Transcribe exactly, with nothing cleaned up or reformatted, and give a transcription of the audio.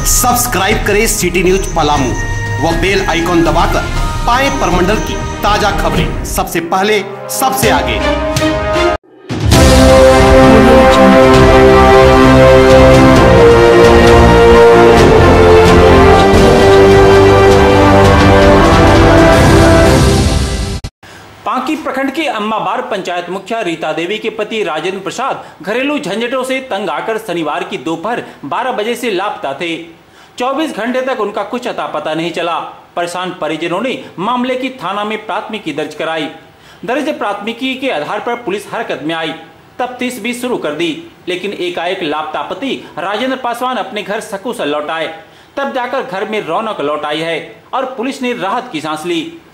Subscribe करें city news Palamu व bell icon दबाकर पाएं प्रमंडल की ताजा खबरें सबसे पहले सबसे आगे। पांकी प्रखंड के अम्बाबार पंचायत मुखिया रीता देवी के पति राजेंद्र प्रसाद घरेलू झंझटों से तंग आकर शनिवार की दोपहर बारह बजे से लापता थे। चौबीस घंटे तक उनका कुछ अता पता नहीं चला। परेशान परिजनों ने मामले की थाना में प्राथमिकी दर्ज कराई। दर्ज प्राथमिकी के आधार पर पुलिस हरकत में आई, तफ्तीश भी शुरू कर दी, लेकिन एकाएक लापता पति राजेंद्र पासवान अपने घर सकुशल लौट आए। तब जाकर घर में रौनक लौट आई है और पुलिस ने राहत की सांस ली।